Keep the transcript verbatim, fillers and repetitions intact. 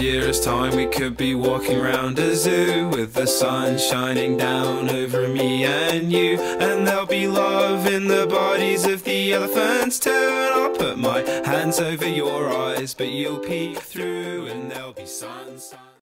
years' time we could be walking round a zoo with the sun shining down over me and you, and there'll be love in the bodies of the elephants too. And I'll put my hands over your eyes, but you'll peek through, and there'll be sun, sun.